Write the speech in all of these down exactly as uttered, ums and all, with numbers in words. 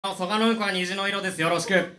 蘇我のうんこは虹の色です。よろしく。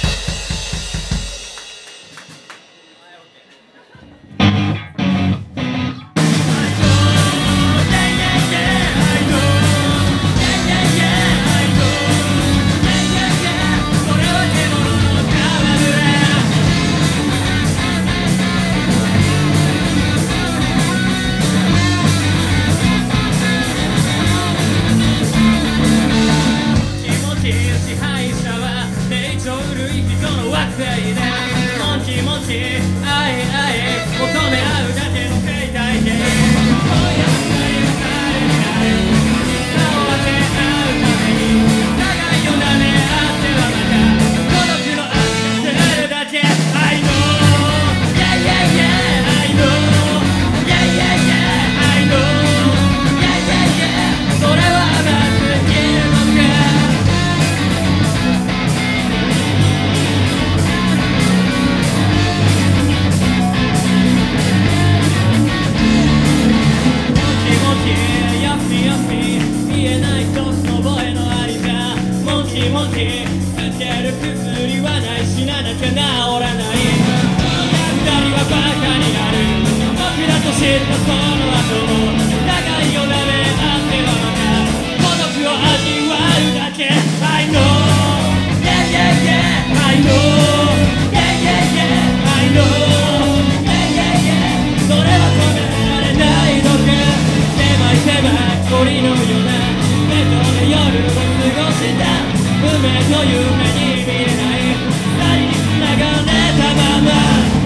支配者は霊長類人の惑星でもちもちあえあえ求め合うだけの生態系今夜も二人は彼になる差を分け合うために互いを舐め合ってはまた孤独の足でせるだけ I know yeah yeah yeah I know yeah yeah yeah I know yeah yeah yeah それは甘すぎるのかもちつける薬はない死ななきゃ治らない二人はバカになる僕らと知ったその後も互いを舐め合ってはまた孤独を味わうだけ I know yeah yeah yeah I know yeah yeah yeah I know yeah yeah yeah それは止められないのか狭い狭い鳥のようなベッドで夜を過ごした夢と夢に見えない二人に繋がれたまま